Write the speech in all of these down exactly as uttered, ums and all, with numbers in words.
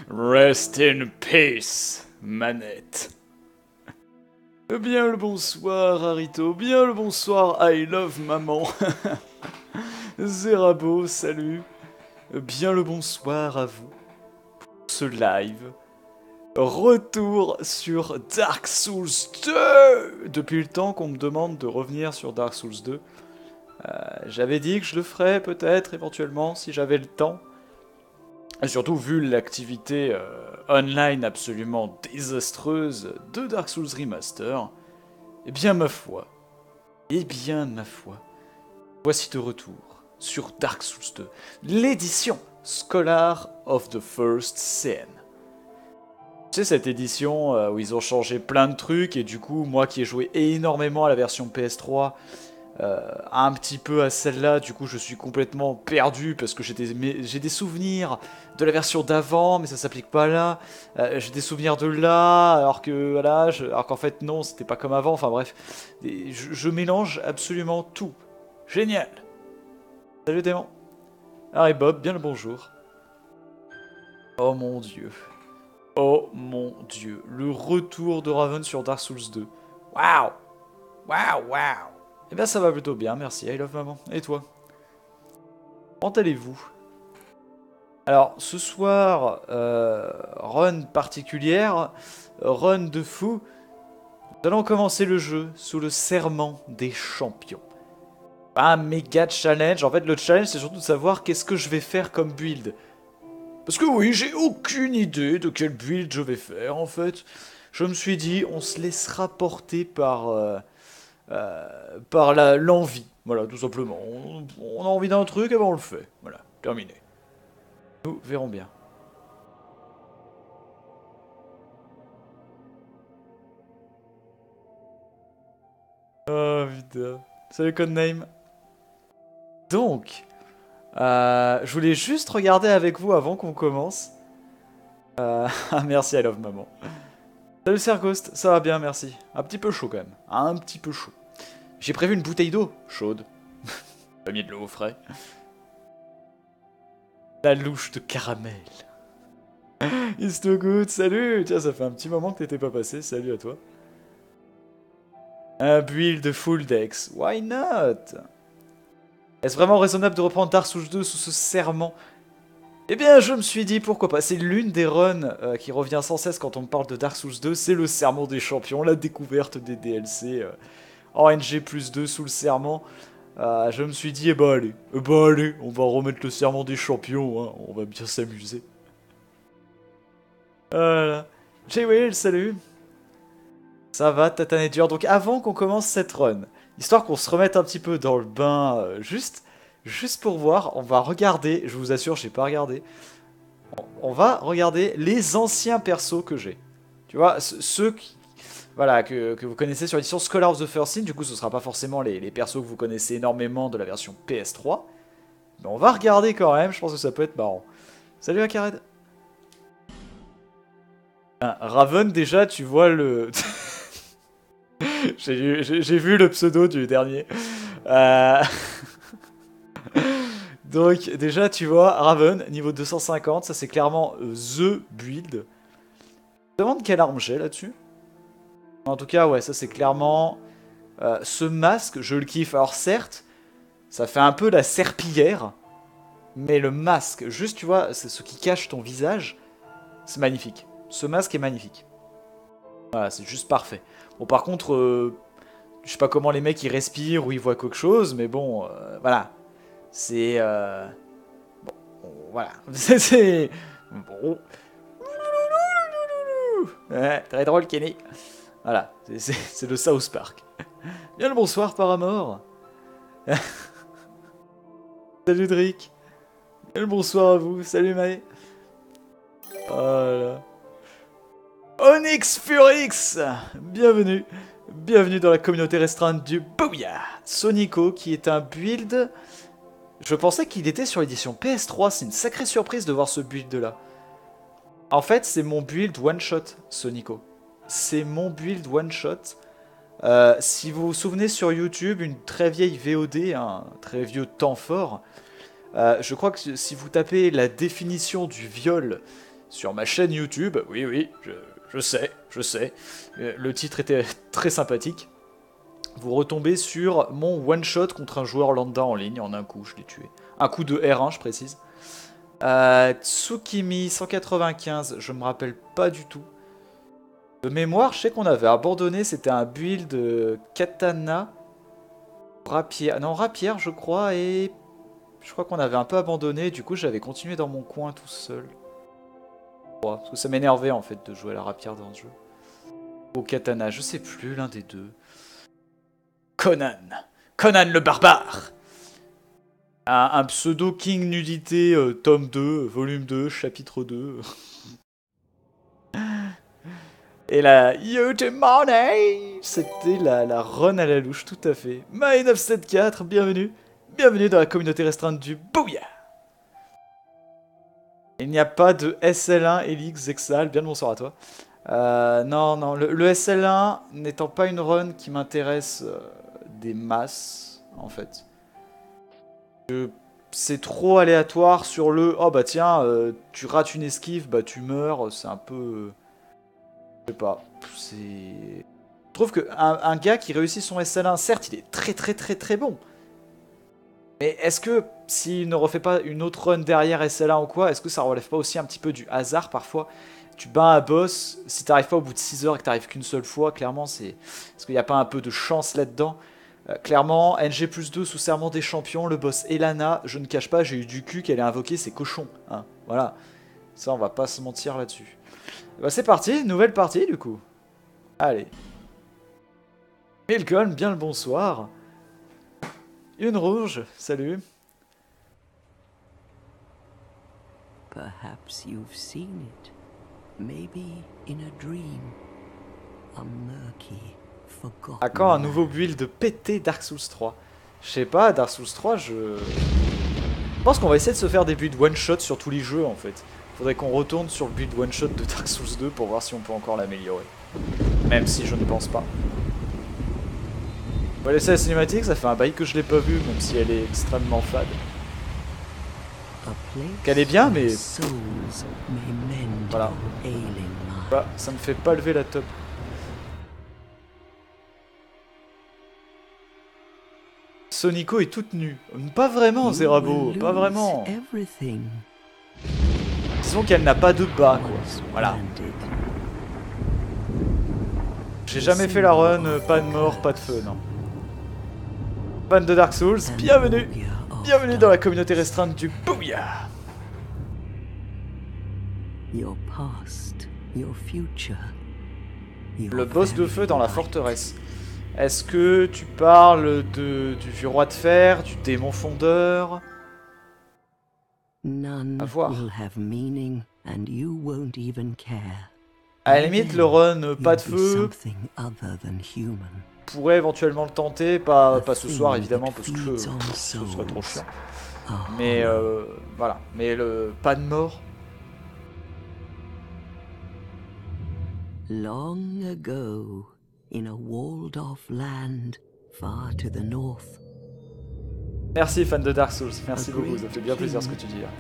Rest in peace, manette. Bien le bonsoir, Harito. Bien le bonsoir, I love maman. Zerabo, salut. Bien le bonsoir à vous. Ce live. Retour sur Dark Souls deux. Depuis le temps qu'on me demande de revenir sur Dark Souls deux. Euh, j'avais dit que je le ferais peut-être éventuellement si j'avais le temps. Et surtout vu l'activité euh, online absolument désastreuse de Dark Souls Remaster. Eh bien ma foi. Eh bien ma foi. Voici de retour sur Dark Souls deux. L'édition Scholar of the First Sin. Tu sais, cette édition euh, où ils ont changé plein de trucs, et du coup, moi qui ai joué énormément à la version P S trois, euh, un petit peu à celle-là, du coup, je suis complètement perdu parce que j'ai des, j'ai des souvenirs de la version d'avant, mais ça s'applique pas là. Euh, j'ai des souvenirs de là, alors que voilà, je, alors qu'en fait, non, c'était pas comme avant. Enfin bref, et je, je mélange absolument tout. Génial! Salut démon! Ah, et Bob, bien le bonjour. Oh mon dieu. Oh mon dieu, le retour de Raven sur Dark Souls deux. Waouh! Waouh, waouh! Eh bien ça va plutôt bien, merci, I love maman. Et toi? Comment allez-vous? Alors, ce soir, euh, run particulière, run de fou. Nous allons commencer le jeu sous le serment des champions. Un méga challenge, en fait le challenge c'est surtout de savoir qu'est-ce que je vais faire comme build. Parce que oui, j'ai aucune idée de quel build je vais faire, en fait. Je me suis dit, on se laissera porter par, euh, euh, par la, l'envie. Voilà, tout simplement. On, on a envie d'un truc, et ben on le fait. Voilà, terminé. Nous verrons bien. Oh putain. Salut Codename. Donc... Euh, je voulais juste regarder avec vous avant qu'on commence. Euh, merci, I love maman. Salut Serghost, ça va bien, merci. Un petit peu chaud quand même, un petit peu chaud. J'ai prévu une bouteille d'eau chaude. Pas mis de l'eau au frais. La louche de caramel. It's too good, salut. Tiens, ça fait un petit moment que t'étais pas passé, salut à toi. Un build full dex, why not? Est-ce vraiment raisonnable de reprendre Dark Souls deux sous ce serment? Eh bien, je me suis dit, pourquoi pas. C'est l'une des runs euh, qui revient sans cesse quand on me parle de Dark Souls deux, c'est le serment des champions, la découverte des D L C euh, O N G plus deux sous le serment. Euh, je me suis dit, eh ben allez, eh ben allez, on va remettre le serment des champions, hein, on va bien s'amuser. Voilà. J-Will, salut. Ça va, Tatane dur. Donc avant qu'on commence cette run, histoire qu'on se remette un petit peu dans le bain, euh, juste... Juste pour voir, on va regarder, je vous assure, j'ai pas regardé. On va regarder les anciens persos que j'ai. Tu vois, ceux qui, voilà, que, que vous connaissez sur l'édition Scholar of the First Sin. Du coup, ce sera pas forcément les, les persos que vous connaissez énormément de la version P S trois. Mais on va regarder quand même, je pense que ça peut être marrant. Salut Akared. Ah, Raven, déjà, tu vois le... J'ai vu le pseudo du dernier. Euh... Donc déjà tu vois, Raven, niveau deux cent cinquante, ça c'est clairement euh, THE build. Je me demande quelle arme j'ai là-dessus. En tout cas ouais, ça c'est clairement... Euh, ce masque, je le kiffe. Alors certes, ça fait un peu la serpillière, mais le masque, juste tu vois, c'est ce qui cache ton visage, c'est magnifique. Ce masque est magnifique. Voilà, c'est juste parfait. Bon par contre, euh, je sais pas comment les mecs ils respirent ou ils voient quelque chose, mais bon, euh, voilà. C'est... Euh... Bon, voilà. C'est... Bon. Ouais, très drôle, Kenny. Voilà, c'est le South Park. Bien le bonsoir, Paramore. Salut, Drick. Bien le bonsoir à vous. Salut, Mae. Voilà. Onyx Furix. Bienvenue. Bienvenue dans la communauté restreinte du Booyah. Sonico, qui est un build... Je pensais qu'il était sur l'édition P S trois, c'est une sacrée surprise de voir ce build-là. En fait, c'est mon build one-shot, Sonico. C'est mon build one-shot. Euh, si vous vous souvenez sur YouTube, une très vieille V O D, un très vieux temps fort, euh, je crois que si vous tapez la définition du viol sur ma chaîne YouTube. Oui, oui, je, je sais, je sais. Le titre était très sympathique. Vous retombez sur mon one-shot contre un joueur lambda en ligne. En un coup, je l'ai tué. Un coup de R un, je précise. Euh, Tsukimi cent quatre-vingt-quinze, je me rappelle pas du tout. De mémoire, je sais qu'on avait abandonné, c'était un build euh, katana, rapière, non rapière je crois, et je crois qu'on avait un peu abandonné, du coup j'avais continué dans mon coin tout seul. Ouais, parce que ça m'énervait en fait de jouer à la rapière dans ce jeu. Au katana, je sais plus, l'un des deux. Conan, Conan le barbare. Un, un pseudo King Nudité, euh, tome deux, volume deux, chapitre deux. Et la Money, c'était la, la run à la louche, tout à fait. My neuf cent soixante-quatre, bienvenue. Bienvenue dans la communauté restreinte du Booyah. Il n'y a pas de S L un Elix Exal, bien le bonsoir à toi. Euh, non, non, le, le S L un n'étant pas une run qui m'intéresse euh, des masses, en fait. C'est trop aléatoire sur le... Oh bah tiens, euh, tu rates une esquive, bah tu meurs, c'est un peu... Euh, je sais pas, c'est... Je trouve qu'un un gars qui réussit son S L un, certes, il est très très très très bon. Mais est-ce que, s'il ne refait pas une autre run derrière S L un ou quoi, est-ce que ça relève pas aussi un petit peu du hasard parfois? Tu bats un boss, si t'arrives pas au bout de six heures et que t'arrives qu'une seule fois, clairement, c'est... Est-ce qu'il n'y a pas un peu de chance là-dedans? euh, Clairement, N G plus deux sous serment des champions, le boss Elana, je ne cache pas, j'ai eu du cul qu'elle ait invoqué ses cochons. Hein. Voilà, ça on va pas se mentir là-dessus. Bah c'est parti, nouvelle partie du coup. Allez. Milcon, bien le bonsoir. Une rouge, salut. Perhaps you've seen it. Maybe in a dream. A murky, forgotten. À quand un nouveau build de pété Dark Souls trois? Je sais pas, Dark Souls trois, je... Je pense qu'on va essayer de se faire des builds one-shot sur tous les jeux en fait. Faudrait qu'on retourne sur le build one-shot de Dark Souls deux pour voir si on peut encore l'améliorer. Même si je ne pense pas. On va laisser la cinématique, ça fait un bail que je l'ai pas vue, même si elle est extrêmement fade. Qu'elle est bien, mais... Voilà. Bah, ça me fait pas lever la top. Sonico est toute nue. Pas vraiment, Zerabo, pas vraiment. Disons qu'elle n'a pas de bas, quoi. Voilà. J'ai jamais fait la run, euh, pas de mort, pas de feu, non. Fan de Dark Souls, bienvenue. Bienvenue dans la communauté restreinte du Booyah. Le boss de feu dans la forteresse. Est-ce que tu parles de, du vieux roi de fer, du démon fondeur? À voir. À la limite, le run pas de feu pourrait éventuellement le tenter, pas, pas ce soir évidemment parce que ce serait trop chiant. Mais euh, voilà, mais le pas de mort. Long ago, in a walled-off land far to the north. Merci fan de Dark Souls, merci beaucoup, ça fait bien plaisir ce que tu dis là.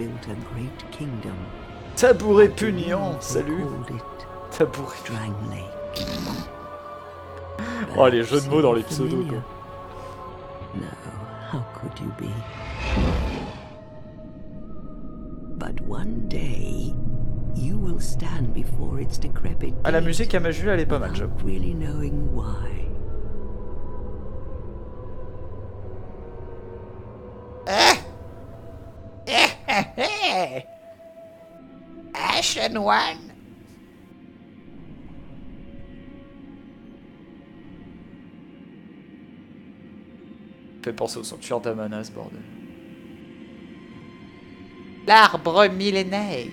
Tabouret pugnant, salut. Tabouret. Oh les jeux de mots dans les pseudos quoi. No, how could you be? But one day you will stand before its decrepit. Ah la musique à Majul elle est pas mal, j'avoue. Really knowing why. Ashen One. Fait penser au sanctuaire d'Amana ce bordel. L'arbre millénaire.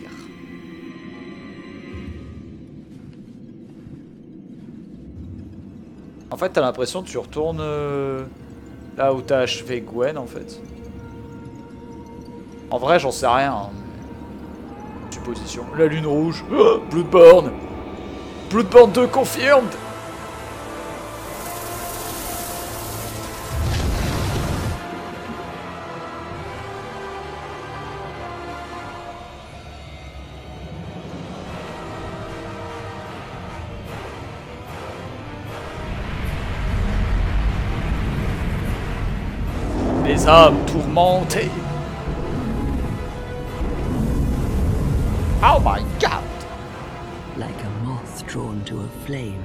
En fait t'as l'impression que tu retournes euh, là où t'as achevé Gwen en fait. En vrai j'en sais rien. Hein. Supposition. La lune rouge. Oh, Bloodborne. Bloodborne deux confirmed. les âmes tourmentées. Oh my god! Like a moth drawn to a flame.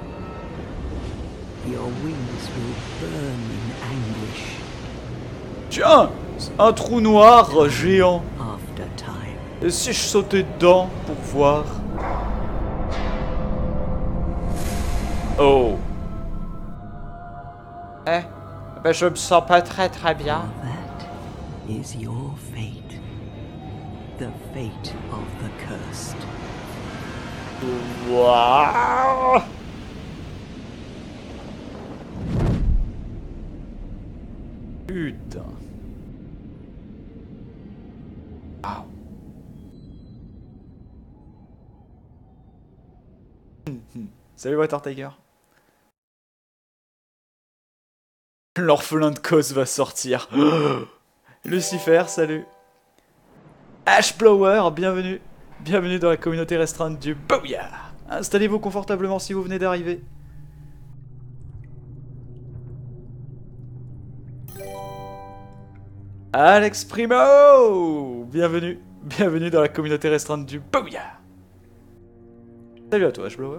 Your wings will burn in anguish. Tiens, un trou noir géant. After time. Et si je sautais dedans pour voir? Oh. Eh, ben je me sens pas très très bien. That is your fate. The fate of the cursed. Waouh. Putain. Waouh. Salut Water Tiger. L'orphelin de Cos va sortir. Lucifer, salut. Ashblower, bienvenue. Bienvenue dans la communauté restreinte du Booyah. Installez-vous confortablement si vous venez d'arriver. Alex Primo, bienvenue. Bienvenue dans la communauté restreinte du Booyah. Salut à toi, Ashblower.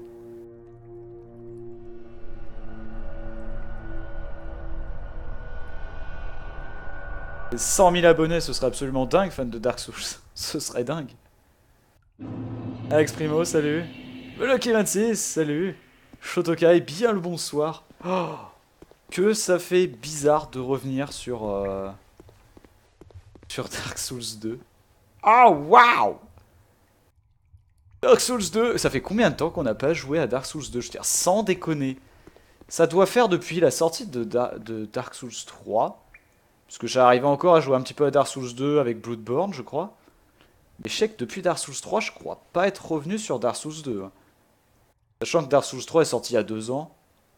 cent mille abonnés, ce serait absolument dingue, fan de Dark Souls. Ce serait dingue. Alex Primo, salut. Lucky vingt-six, salut. Shotokai, bien le bonsoir. Oh, que ça fait bizarre de revenir sur... Euh, sur Dark Souls deux. Oh, waouh! Dark Souls deux, ça fait combien de temps qu'on n'a pas joué à Dark Souls deux? Je veux dire, sans déconner. Ça doit faire depuis la sortie de, da de Dark Souls trois. Parce que j'arrivais encore à jouer un petit peu à Dark Souls deux avec Bloodborne, je crois. Mais je sais que depuis Dark Souls trois, je crois pas être revenu sur Dark Souls deux. Hein. Sachant que Dark Souls trois est sorti il y a deux ans.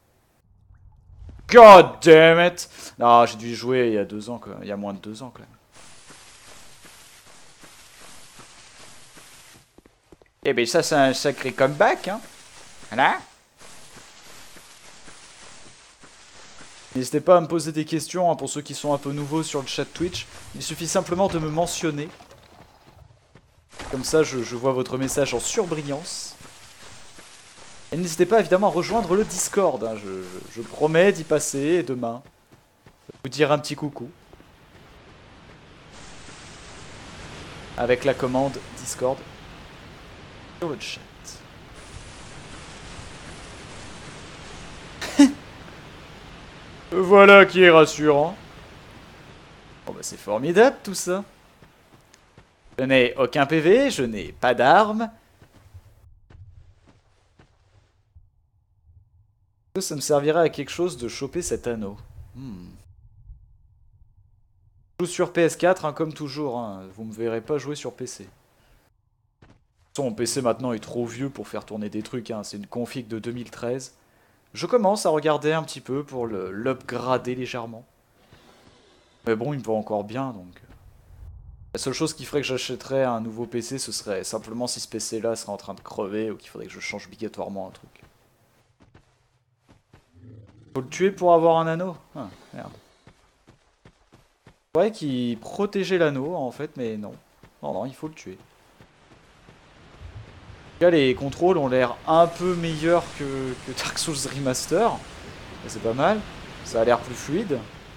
God damn it! Non, j'ai dû y jouer il y a deux ans, quoi. Il y a moins de deux ans, quand même. Eh ben ça, c'est un sacré comeback, hein. Voilà. N'hésitez pas à me poser des questions hein, pour ceux qui sont un peu nouveaux sur le chat Twitch. Il suffit simplement de me mentionner. Comme ça, je, je vois votre message en surbrillance. Et n'hésitez pas évidemment à rejoindre le Discord. Hein. Je, je, je promets d'y passer demain. Vous dire un petit coucou. Avec la commande Discord sur le chat. Voilà qui est rassurant. Bon bah c'est formidable tout ça. Je n'ai aucun P V, je n'ai pas d'armes. Ça me servirait à quelque chose de choper cet anneau. Hmm. Je joue sur P S quatre hein, comme toujours, hein. Vous me verrez pas jouer sur P C. De toute façon mon P C maintenant est trop vieux pour faire tourner des trucs, hein. C'est une config de deux mille treize. Je commence à regarder un petit peu pour l'upgrader légèrement. Mais bon, il me va encore bien, donc... La seule chose qui ferait que j'achèterais un nouveau P C, ce serait simplement si ce P C-là serait en train de crever ou qu'il faudrait que je change obligatoirement un truc. Faut le tuer pour avoir un anneau? Ah, merde. Ouais, qu'il protégeait l'anneau, en fait, mais non. Non, non, il faut le tuer. Là, les contrôles ont l'air un peu meilleurs que, que Dark Souls Remaster. C'est pas mal. Ça a l'air plus fluide.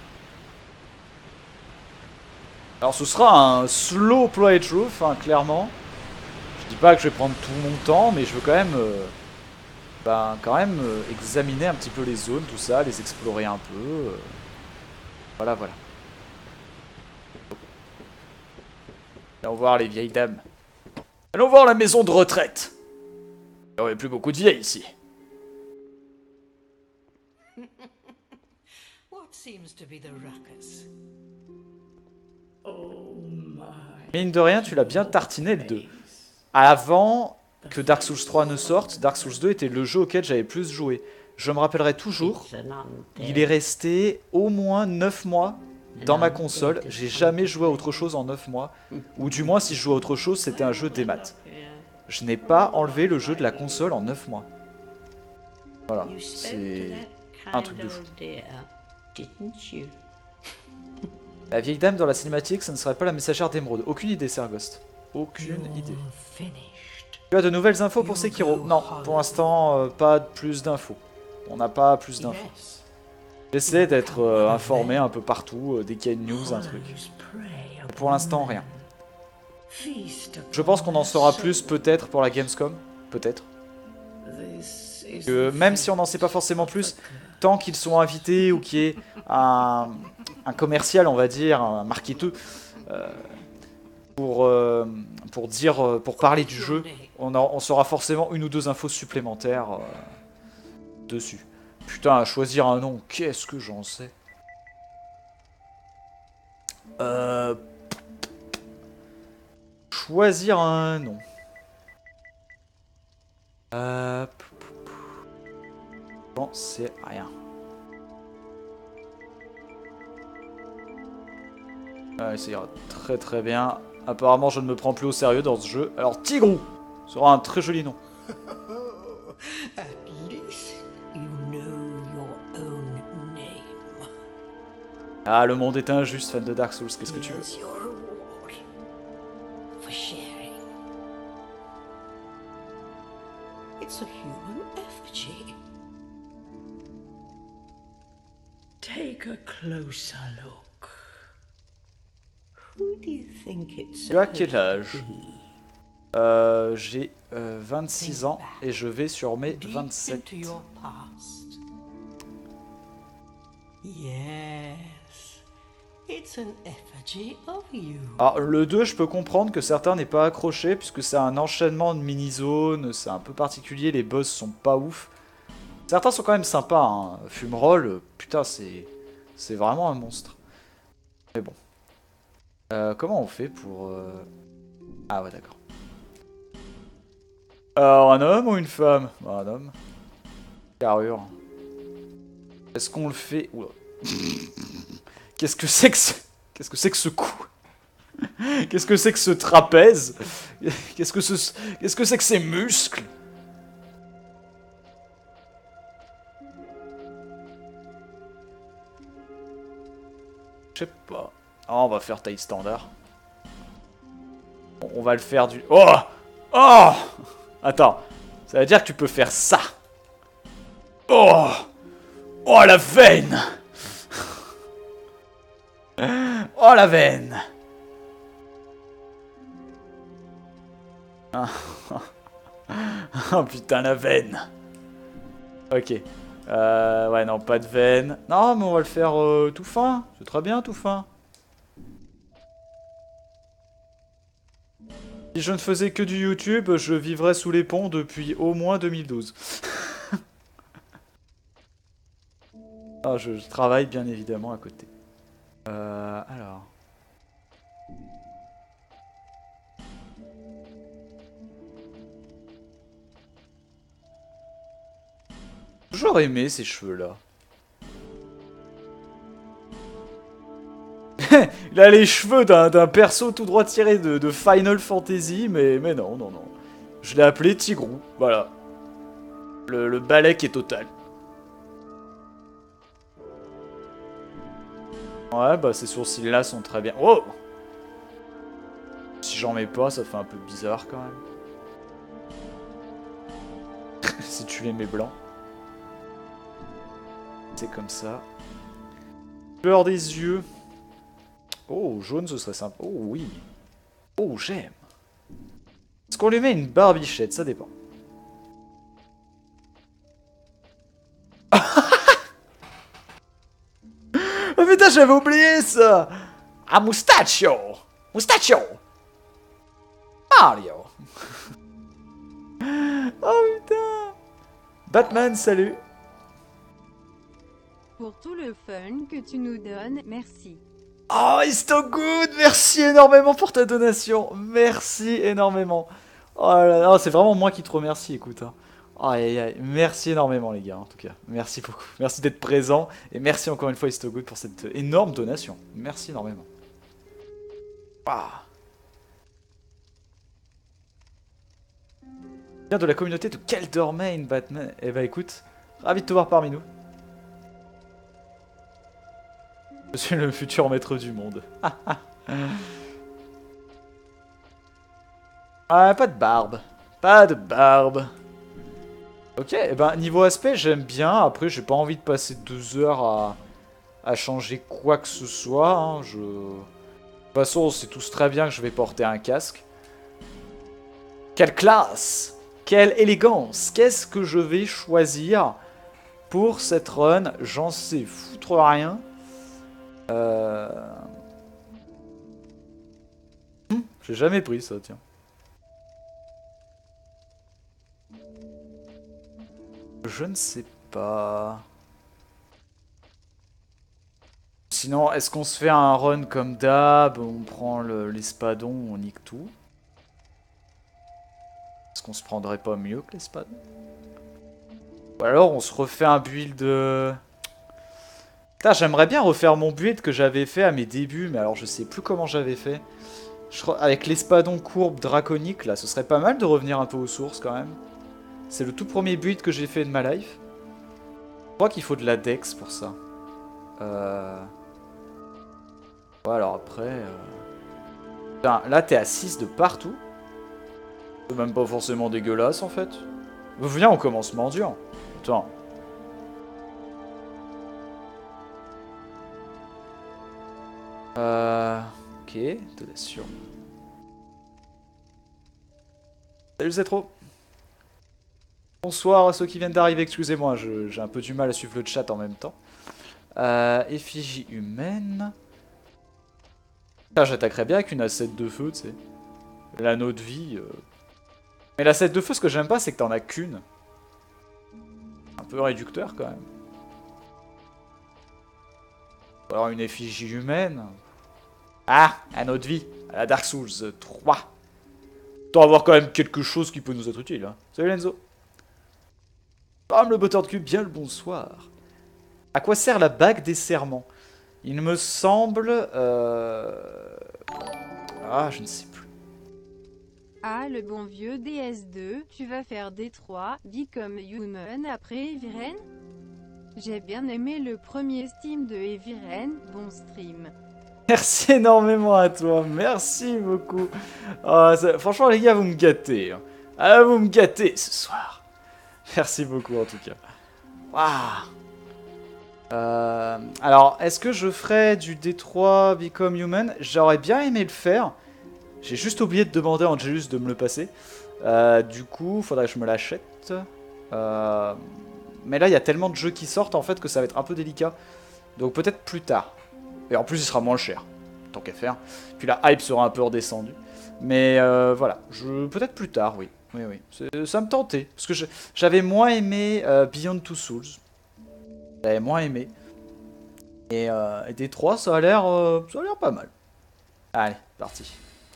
Alors ce sera un slow playthrough, hein, clairement. Je dis pas que je vais prendre tout mon temps, mais je veux quand même, euh, ben, quand même euh, examiner un petit peu les zones, tout ça, les explorer un peu. Euh. Voilà, voilà. Allons voir les vieilles dames. Allons voir la maison de retraite. Il n'y aurait plus beaucoup de vieilles ici. What seems to be the ruckus? Mine de rien, tu l'as bien tartiné le deux. Avant que Dark Souls trois ne sorte, Dark Souls deux était le jeu auquel j'avais plus joué. Je me rappellerai toujours, il est resté au moins neuf mois dans ma console. J'ai jamais joué à autre chose en neuf mois. Ou du moins, si je jouais à autre chose, c'était un jeu des maths. Je n'ai pas enlevé le jeu de la console en neuf mois. Voilà, c'est un truc de fou. La vieille dame dans la cinématique, ce ne serait pas la messagère d'émeraude. Aucune idée, Sergost. Aucune idée. Tu as de nouvelles infos pour Sekiro? Non, pour l'instant, euh, pas plus d'infos. On n'a pas plus d'infos. J'essaie d'être euh, informé un peu partout, euh, dès qu'il y a une news, un truc. Mais pour l'instant, rien. Je pense qu'on en saura plus peut-être pour la Gamescom. Peut-être. Que même si on n'en sait pas forcément plus, tant qu'ils sont invités ou qu'il y ait un, un commercial, on va dire, un marketeux, euh, pour, euh, pour dire, euh, pour parler du jeu, on, a, on saura forcément une ou deux infos supplémentaires euh, dessus. Putain, à choisir un nom, qu'est-ce que j'en sais? Euh... Choisir un nom. Euh... Bon, c'est rien. Ouais, ça ira très très bien. Apparemment, je ne me prends plus au sérieux dans ce jeu. Alors, Tigrou sera un très joli nom. At least you know your own name. Ah, le monde est injuste, fan de Dark Souls, qu'est-ce que tu veux? Here's your reward for sharing. It's a human effigy. Take a closer look. Who do you think it's Tu as quel supposed âge? to be? Euh, j'ai euh, vingt-six ans et je vais sur mes Deep vingt-sept. into your past. Yes, it's an effigy of you. Alors, le deux, je peux comprendre que certains n'aient pas accroché, puisque c'est un enchaînement de mini-zones, c'est un peu particulier, les boss sont pas ouf. Certains sont quand même sympas, hein. Fumerol, putain, c'est c'est vraiment un monstre. Mais bon. Euh, comment on fait pour... Euh... Ah ouais, d'accord. Alors, un homme ou une femme? Bah, un homme. Carrure. Est-ce qu'on le fait... Oula. Qu'est-ce que c'est que ce... Qu'est-ce que c'est que ce coup? Qu'est-ce que c'est que ce trapèze? Qu'est-ce que ce... Qu'est-ce que c'est que ces muscles? Je sais pas. Ah, on va faire taille standard. Bon, on va le faire du... Oh! Oh! Attends. Ça veut dire que tu peux faire ça. Oh! Oh, la veine! Oh, la veine! Oh, putain, la veine! Ok. Euh, ouais, non, pas de veine. Non, mais on va le faire euh, tout fin. C'est très bien, tout fin. Si je ne faisais que du YouTube, je vivrais sous les ponts depuis au moins deux mille douze. Ah, je, je travaille bien évidemment à côté. Euh, alors... Toujours aimé ces cheveux-là. Il a les cheveux d'un perso tout droit tiré de, de Final Fantasy, mais, mais non, non, non. Je l'ai appelé Tigrou, voilà. Le, le balai qui est total. Ouais, bah ces sourcils-là sont très bien. Oh! Si j'en mets pas, ça fait un peu bizarre quand même. Si tu les mets blancs. C'est comme ça. Couleur des yeux. Oh, jaune, ce serait sympa. Oh, oui. Oh, j'aime. Est-ce qu'on lui met une barbichette? Ça dépend. Oh putain, j'avais oublié ça. Ah, Mustachio. Mustachio. Mario. Oh putain. Batman, salut. Pour tout le fun que tu nous donnes, merci. Oh, Istogood, merci énormément pour ta donation. Merci énormément. Oh là là, c'est vraiment moi qui te remercie, écoute. Hein. Aïe aïe aïe, merci énormément les gars, en tout cas. Merci beaucoup. Merci d'être présent. Et merci encore une fois Istogood pour cette énorme donation. Merci énormément. Ah. Vient de la communauté de Keldermain, Batman. Eh bah écoute, ravi de te voir parmi nous. Je suis le futur maître du monde. Ah, pas de barbe. Pas de barbe. Ok, et ben niveau aspect, j'aime bien. Après, j'ai pas envie de passer deux heures à, à changer quoi que ce soit. Hein. Je... De toute façon, on sait tous très bien que je vais porter un casque. Quelle classe! Quelle élégance! Qu'est-ce que je vais choisir pour cette run? J'en sais foutre rien. Euh... Hum, j'ai jamais pris ça, tiens. Je ne sais pas. Sinon, est-ce qu'on se fait un run comme d'hab? On prend l'espadon, on nique tout. Est-ce qu'on se prendrait pas mieux que l'espadon? Ou alors on se refait un build... Putain, j'aimerais bien refaire mon build que j'avais fait à mes débuts, mais alors je sais plus comment j'avais fait. Je crois... Avec l'espadon courbe draconique, là, ce serait pas mal de revenir un peu aux sources quand même. C'est le tout premier build que j'ai fait de ma life. Je crois qu'il faut de la dex pour ça. Euh... Ouais, alors après... Euh... Putain, là t'es à six de partout. C'est même pas forcément dégueulasse en fait. Viens, on commence dur. Attends. Euh... Ok, te l'assure. Salut Zetro. Bonsoir à ceux qui viennent d'arriver, excusez-moi, j'ai un peu du mal à suivre le chat en même temps. Euh, effigie humaine. J'attaquerais bien avec une asset de feu, tu sais. L'anneau de vie. Euh... Mais l'asset de feu, ce que j'aime pas, c'est que t'en as qu'une. Un peu réducteur quand même. Ou alors une effigie humaine. Ah, anneau de vie, à la Dark Souls trois. T'en avoir quand même quelque chose qui peut nous être utile. Hein. Salut Lenzo. Bam, le botteur de cube, bien le bonsoir. À quoi sert la bague des serments? Il me semble... Euh... Ah, je ne sais plus. Ah, le bon vieux D S deux, tu vas faire D trois, Become Human après Eviren? J'ai bien aimé le premier Steam de Eviren, bon stream. Merci énormément à toi, merci beaucoup. Oh, ça... Franchement les gars, vous me gâtez. Hein. Ah, vous me gâtez ce soir. Merci beaucoup en tout cas. Waouh. Euh, alors, est-ce que je ferais du D trois Become Human? J'aurais bien aimé le faire. J'ai juste oublié de demander à Angelus de me le passer. Euh, du coup, faudrait que je me l'achète. Euh, mais là, il y a tellement de jeux qui sortent en fait que ça va être un peu délicat. Donc peut-être plus tard. Et en plus, il sera moins cher. Tant qu'à faire. Puis la hype sera un peu redescendue. Mais euh, voilà. Je... Peut-être plus tard, oui. Oui, oui. Ça me tentait. Parce que j'avais moins aimé euh, Beyond Two Souls. J'avais moins aimé. Et, euh, et D trois, ça a l'air euh, ça a l'air pas mal. Allez, parti.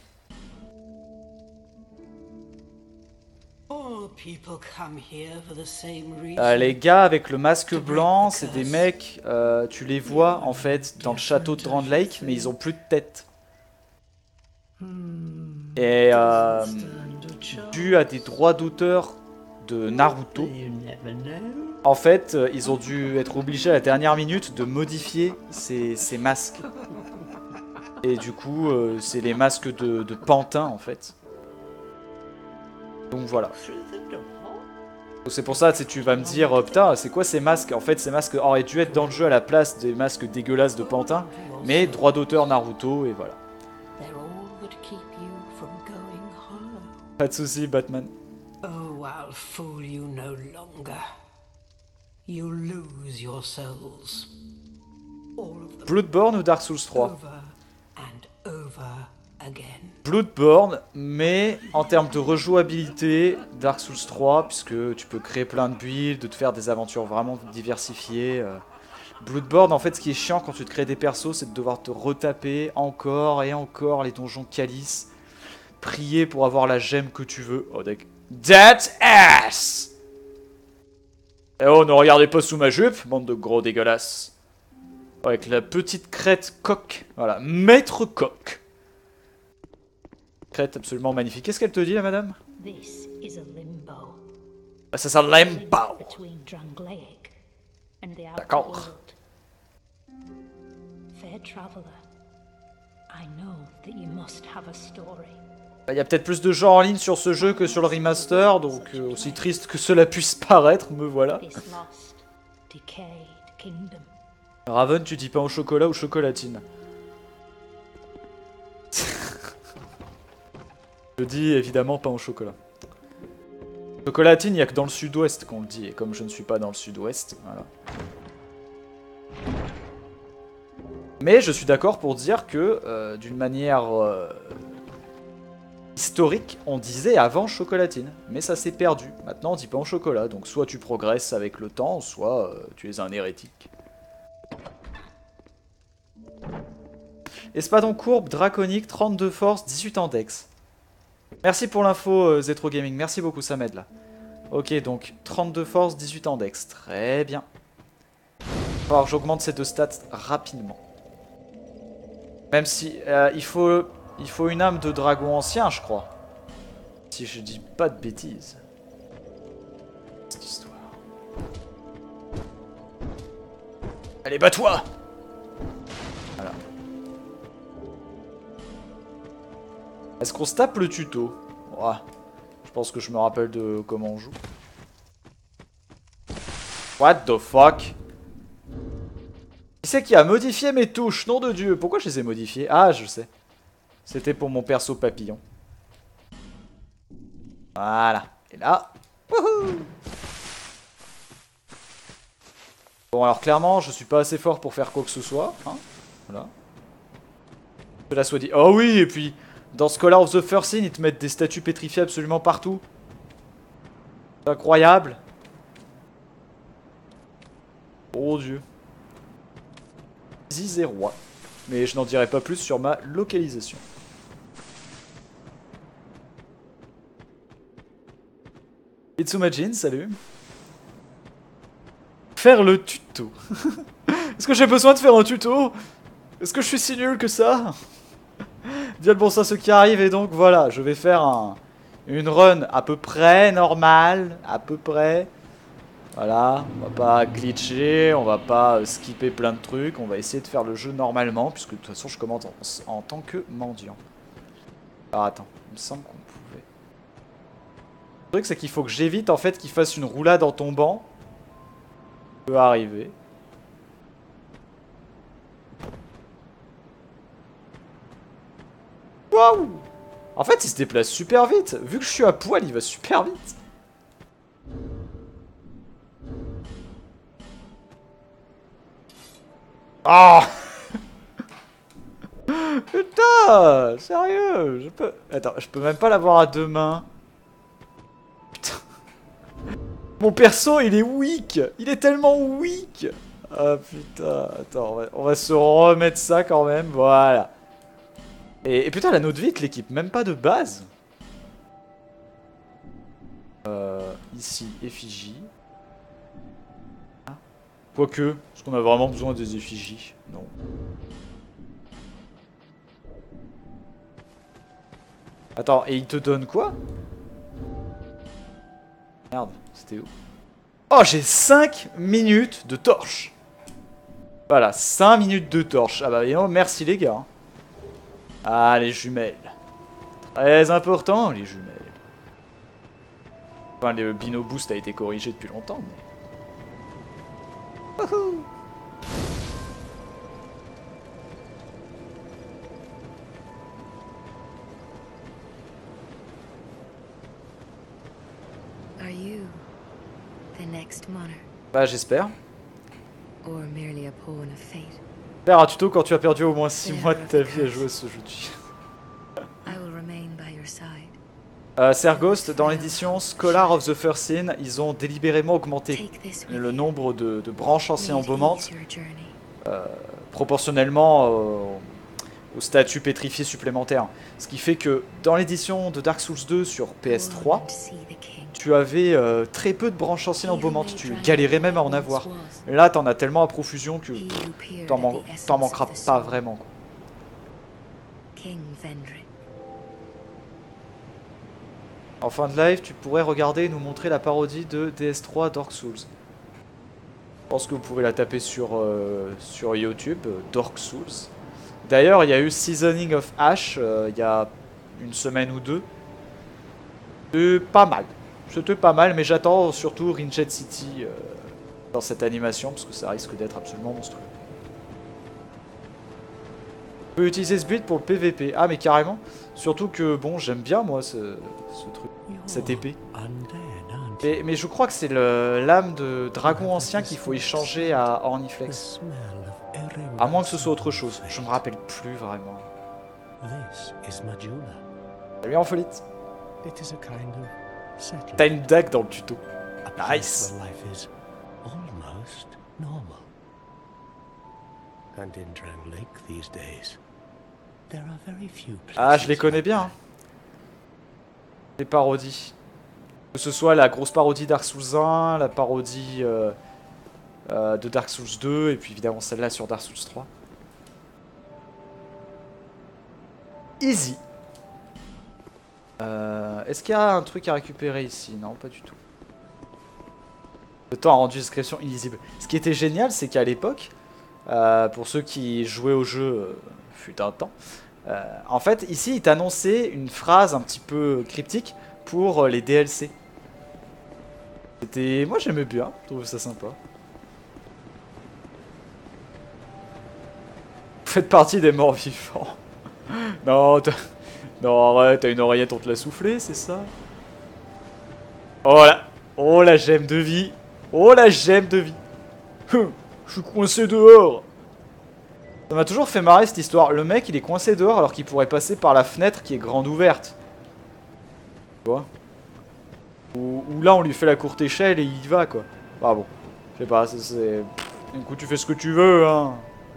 Euh, les gars avec le masque blanc, c'est des mecs, euh, tu les vois en fait dans le château de Grand Lake, mais ils ont plus de tête. Et euh, dû à des droits d'auteur de Naruto, en fait, ils ont dû être obligés à la dernière minute de modifier ces, ces masques. Et du coup, euh, c'est les masques de, de Pantin en fait. Donc voilà. C'est pour ça, tu sais, tu vas me dire, euh, putain, c'est quoi ces masques? En fait, ces masques auraient dû être dans le jeu à la place des masques dégueulasses de Pantin, mais droit d'auteur Naruto, et voilà. Pas de soucis, Batman. Oh, I'll fool you no longer. You lose your souls. All of them. Bloodborne ou Dark Souls trois? Over and over again. Bloodborne, mais en termes de rejouabilité, Dark Souls trois, puisque tu peux créer plein de builds, te faire des aventures vraiment diversifiées. Bloodborne, en fait, ce qui est chiant quand tu te crées des persos, c'est de devoir te retaper encore et encore les donjons calices. Prier pour avoir la gemme que tu veux. Oh, d'accord. That ass! Eh oh, ne regardez pas sous ma jupe, bande de gros dégueulasses. Avec la petite crête coque. Voilà, maître coq. Crête absolument magnifique. Qu'est-ce qu'elle te dit, la madame? This is a limbo. Ah, ça, c'est un limbo. Between Drangleic and the outer D'accord. world. Fair a traveler. I know that you must have a story. Il y a peut-être plus de gens en ligne sur ce jeu que sur le remaster, donc euh, aussi triste que cela puisse paraître, me voilà. This lost, decayed kingdom. Raven, tu dis pain au chocolat ou chocolatine? Je dis évidemment pain au chocolat. Chocolatine, il n'y a que dans le sud-ouest qu'on le dit, et comme je ne suis pas dans le sud-ouest, voilà. Mais je suis d'accord pour dire que, euh, d'une manière euh, historique, on disait avant chocolatine, mais ça s'est perdu. Maintenant on dit pain au chocolat, donc soit tu progresses avec le temps, soit euh, tu es un hérétique. Espadon courbe, draconique, trente-deux force, dix-huit en dex. Merci pour l'info euh, Zetro Gaming, merci beaucoup, ça m'aide là. Ok, donc trente-deux force, dix-huit en dex, très bien. Alors j'augmente ces deux stats rapidement. Même si euh, il faut il faut une âme de dragon ancien, je crois. Si je dis pas de bêtises. Cette histoire. Allez, bats-toi! Voilà. Est-ce qu'on se tape le tuto? Ouais. Je pense que je me rappelle de comment on joue. What the fuck? Qui c'est qui a modifié mes touches? Nom de Dieu, pourquoi je les ai modifiées? Ah, je sais. C'était pour mon perso papillon. Voilà. Et là. Wouhou! Bon, alors clairement, je suis pas assez fort pour faire quoi que ce soit. Hein, voilà. Cela soit dit. Oh oui, et puis, dans Scholar of the First Sin, ils te mettent des statues pétrifiées absolument partout. C'est incroyable. Oh Dieu. Zizeroi. Mais je n'en dirai pas plus sur ma localisation. Itsumajin, salut. Faire le tuto. Est-ce que j'ai besoin de faire un tuto? Est-ce que je suis si nul que ça? Bien le bon sens ce qui arrive, et donc voilà, je vais faire un, une run à peu près normale, à peu près. Voilà, on va pas glitcher, on va pas skipper plein de trucs, on va essayer de faire le jeu normalement, puisque de toute façon je commence en, en tant que mendiant. Alors attends, il me semble qu'on pouvait... Le truc c'est qu'il faut que j'évite en fait qu'il fasse une roulade en tombant. Ça peut arriver. Waouh! En fait il se déplace super vite, vu que je suis à poil il va super vite. Ah! Oh putain! Sérieux? Je peux... Attends, je peux même pas l'avoir à deux mains. Putain. Mon perso, il est weak! Il est tellement weak! Ah putain, attends, on va, on va se remettre ça quand même, voilà. Et, et putain, la note vite, l'équipe, même pas de base. Euh, ici, effigie. Quoique, est-ce qu'on a vraiment besoin des effigies? Non. Attends, et il te donne quoi? Merde, c'était où? Oh, j'ai cinq minutes de torche. Voilà, cinq minutes de torche. Ah bah non, merci les gars. Ah, les jumelles. Très important, les jumelles. Enfin, le Bino Boost a été corrigé depuis longtemps, mais... Wouhou! Are you the next monarch, Bah j'espère. or merely a pawn of fate? Faire un tuto quand tu as perdu au moins six mois de ta vie à jouer à ce jeu. I will remain by your side. Euh, Serghost, dans l'édition Scholar of the First Sin, ils ont délibérément augmenté Take this with le you. nombre de, de branches anciennes May it embaumantes ease your journey. euh, proportionnellement euh, aux statues pétrifiées supplémentaires. Ce qui fait que dans l'édition de Dark Souls deux sur P S trois, Go on and see the king. tu avais euh, très peu de branches anciennes He who embaumantes, made tu Draenor galérais même à en once avoir. was. Là, t'en as tellement à profusion que He who peered t'en at man- the essence t'en of manqueras the pas soul. vraiment, quoi. King Vendrick. En fin de live, tu pourrais regarder et nous montrer la parodie de D S trois Dark Souls. pense que vous pouvez la taper sur, euh, sur YouTube, euh, Dark Souls. D'ailleurs, il y a eu Seasoning of Ash euh, il y a une semaine ou deux. C'était pas mal. C'était pas mal, mais j'attends surtout Ringed City euh, dans cette animation, parce que ça risque d'être absolument monstrueux. On peut utiliser ce build pour le P V P. Ah, mais carrément. Surtout que, bon, j'aime bien, moi, ce, ce truc, cette épée. Mais, mais je crois que c'est l'âme de dragon ancien qu'il faut échanger à Orniflex. À moins que ce soit autre chose. Je me rappelle plus vraiment. Salut Amphelite. T'as une dague dans le tuto. Nice. Ah, je les connais bien. Hein. Les parodies. Que ce soit la grosse parodie Dark Souls un, la parodie euh, euh, de Dark Souls deux, et puis évidemment celle-là sur Dark Souls trois. Easy. Euh, Est-ce qu'il y a un truc à récupérer ici? Non, pas du tout. Le temps a rendu description illisible. Ce qui était génial, c'est qu'à l'époque, euh, pour ceux qui jouaient au jeu, euh, fut un temps, euh, en fait, ici, il t'annonçait une phrase un petit peu cryptique pour les D L C. C'était... Moi, j'aimais bien, je trouve ça sympa. Vous faites partie des morts vivants. Non, non, arrête, t'as une oreillette, on te l'a soufflé, c'est ça? Oh là, oh la gemme de vie. Oh la gemme de vie. Je suis coincé dehors. Ça m'a toujours fait marrer cette histoire. Le mec, il est coincé dehors alors qu'il pourrait passer par la fenêtre qui est grande ouverte. Tu vois? Ou, ou là, on lui fait la courte échelle et il y va, quoi. Bah bon, je sais pas, c'est... Du coup, tu fais ce que tu veux, hein.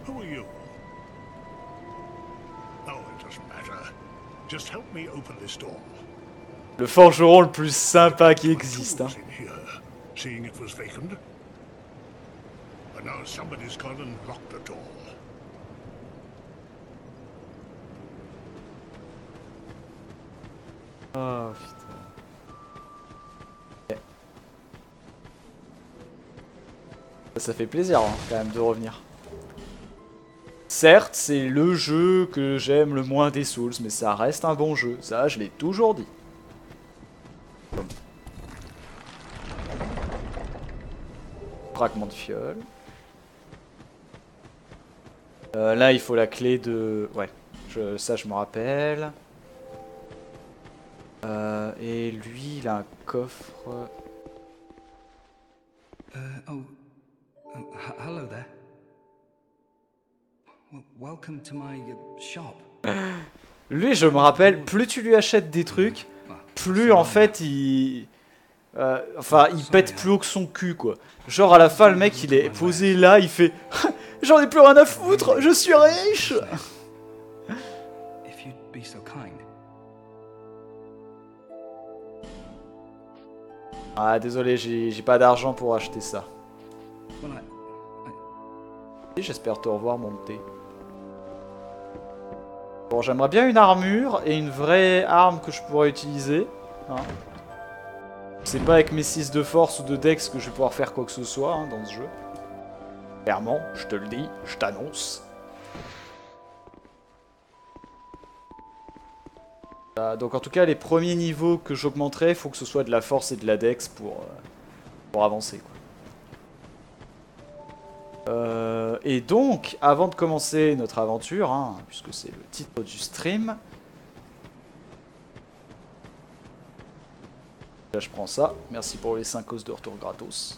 Le forgeron le plus sympa qui existe, hein. Oh putain. Ça fait plaisir hein, quand même de revenir. Certes, c'est le jeu que j'aime le moins des Souls, mais ça reste un bon jeu. Ça, je l'ai toujours dit. Fragment de fiole. Euh, là, il faut la clé de... Ouais, je... ça je me rappelle. Euh, et lui, il a un coffre... Uh, oh, oh, hello there. Welcome to my shop. Lui, je me rappelle, plus tu lui achètes des trucs, plus en fait il... Euh, enfin, il pète plus haut que son cul, quoi. Genre, à la fin, le mec, il est posé là, il fait... J'en ai plus rien à foutre, je suis riche. Ah, désolé, j'ai pas d'argent pour acheter ça. J'espère te revoir, mon thé. Bon, j'aimerais bien une armure et une vraie arme que je pourrais utiliser. Hein. C'est pas avec mes six de force ou de dex que je vais pouvoir faire quoi que ce soit hein, dans ce jeu. Clairement, je te le dis, je t'annonce. Euh, donc en tout cas, les premiers niveaux que j'augmenterai, il faut que ce soit de la force et de la dex pour, euh, pour avancer. Quoi. Euh, et donc, avant de commencer notre aventure, hein, puisque c'est le titre du stream, là je prends ça, merci pour les cinq os de retour gratos.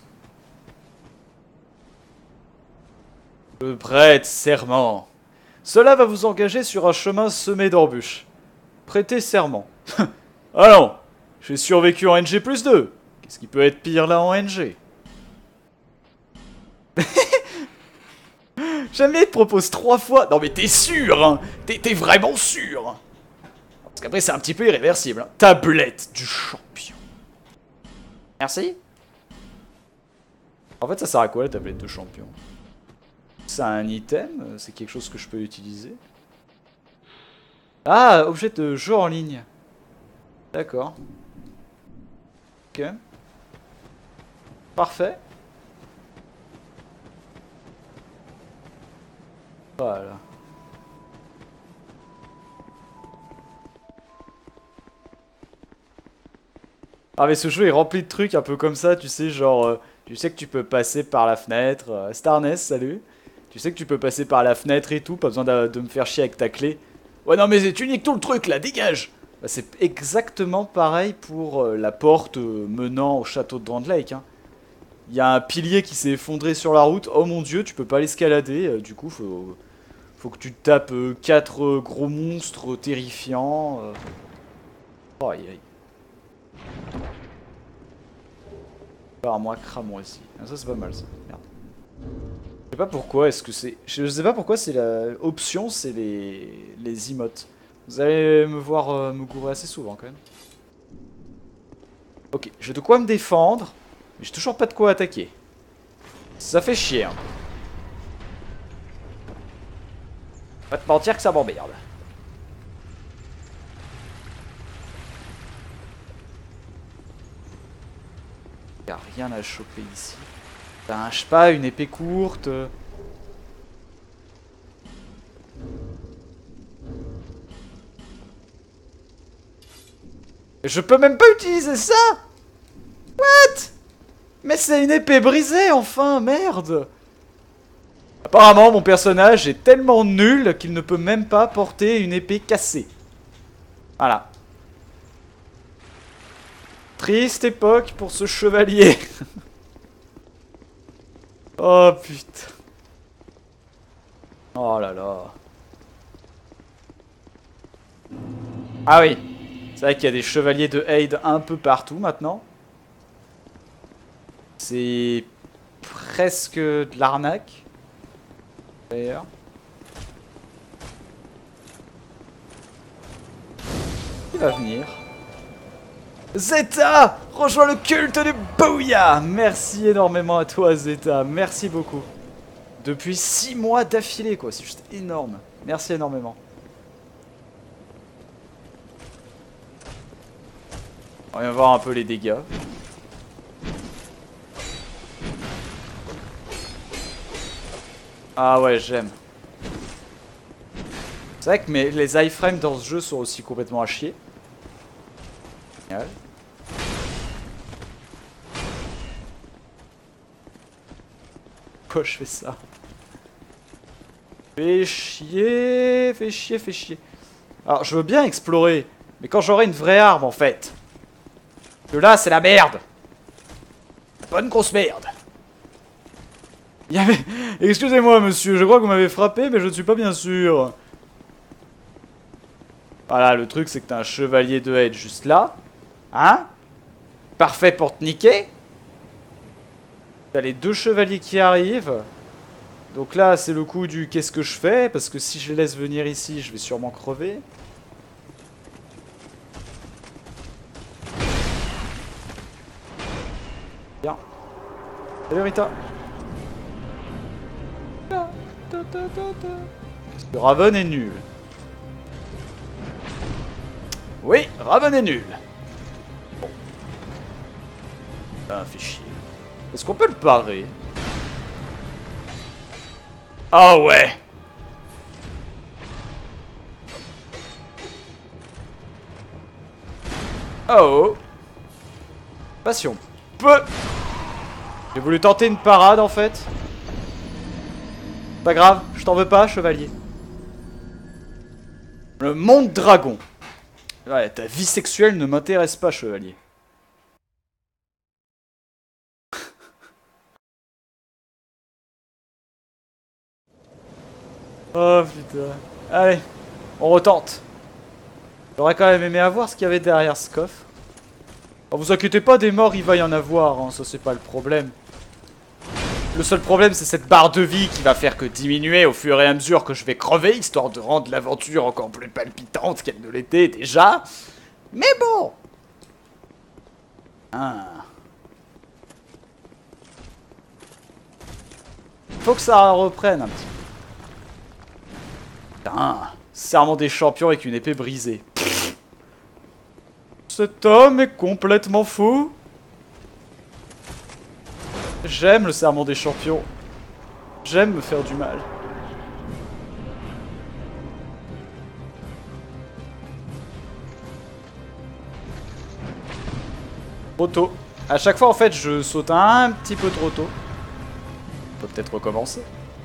Je prête serment. Cela va vous engager sur un chemin semé d'embûches. Prêtez serment. Ah non, j'ai survécu en N G plus deux. Qu'est-ce qui peut être pire là en N G? Jamais il te propose trois fois. Non mais t'es sûr, hein? T'es vraiment sûr? Parce qu'après c'est un petit peu irréversible. Hein. Tablette du champion. Merci. En fait ça sert à quoi la tablette de champion? C'est un item? C'est quelque chose que je peux utiliser? Ah, objet de jeu en ligne. D'accord. Ok. Parfait. Voilà. Ah mais ce jeu est rempli de trucs un peu comme ça, tu sais, genre... Euh, tu sais que tu peux passer par la fenêtre... Euh, Starness, salut. Tu sais que tu peux passer par la fenêtre et tout, pas besoin de, de me faire chier avec ta clé. Ouais non mais tu niques tout le truc là, dégage. Bah, c'est exactement pareil pour euh, la porte euh, menant au château de Grand Lake, hein. Il y a un pilier qui s'est effondré sur la route, oh mon dieu, tu peux pas l'escalader, euh, du coup faut... Faut que tu te tapes euh, quatre euh, gros monstres euh, terrifiants. Euh... Oh aïe aïe. Par moi, crame-moi aussi. Ah, ça c'est pas mal ça. Merde. Je sais pas pourquoi, est-ce que c'est... Je sais pas pourquoi c'est la option, c'est les... les emotes. Vous allez me voir euh, me couvrir assez souvent quand même. Ok, j'ai de quoi me défendre, mais j'ai toujours pas de quoi attaquer. Ça fait chier, hein. Pas te mentir que ça m'emmerde. Y'a rien à choper ici. T'as un, je sais pas, une épée courte. Je peux même pas utiliser ça. What? Mais c'est une épée brisée, enfin, merde. Apparemment, mon personnage est tellement nul qu'il ne peut même pas porter une épée cassée. Voilà. Triste époque pour ce chevalier. Oh putain. Oh là là. Ah oui. C'est vrai qu'il y a des chevaliers de Aid un peu partout maintenant. C'est presque de l'arnaque. D'ailleurs. Qui va venir? Zeta! Rejoins le culte du Booyah! Merci énormément à toi, Zeta. Merci beaucoup. Depuis six mois d'affilée, quoi. C'est juste énorme. Merci énormément. On va voir un peu les dégâts. Ah ouais, j'aime. C'est vrai que mes, les iframes dans ce jeu sont aussi complètement à chier. Génial. Pourquoi je fais ça? Fais chier, fais chier, fais chier. Alors, je veux bien explorer, mais quand j'aurai une vraie arme, en fait. Que là, c'est la merde. Bonne grosse merde. Il y avait... Excusez-moi, monsieur, je crois que vous m'avez frappé, mais je ne suis pas bien sûr. Voilà, le truc, c'est que t'as un chevalier de Aid juste là. Hein? Parfait pour te niquer. T'as les deux chevaliers qui arrivent. Donc là, c'est le coup du qu'est-ce que je fais? Parce que si je les laisse venir ici, je vais sûrement crever. Bien. Salut Rita. Parce que Raven est nul. Oui, Raven est nul. Bon. Ah, fait chier. Est-ce qu'on peut le parer? Ah ouais. Oh. Passion. Peu. J'ai voulu tenter une parade en fait. Pas grave, je t'en veux pas, chevalier. Le monde dragon. Ouais, ta vie sexuelle ne m'intéresse pas, chevalier. Oh putain. Allez, on retente. J'aurais quand même aimé avoir ce qu'il y avait derrière ce coffre. Oh, vous inquiétez pas, des morts il va y en avoir, hein, ça c'est pas le problème. Le seul problème, c'est cette barre de vie qui va faire que diminuer au fur et à mesure que je vais crever, histoire de rendre l'aventure encore plus palpitante qu'elle ne l'était déjà. Mais bon. Ah. Faut que ça reprenne un petit peu. Putain, serment des champions avec une épée brisée. Pff. Cet homme est complètement fou. J'aime le serment des champions. J'aime me faire du mal. Trop tôt. À chaque fois, en fait, je saute un petit peu trop tôt. On peut peut-être recommencer.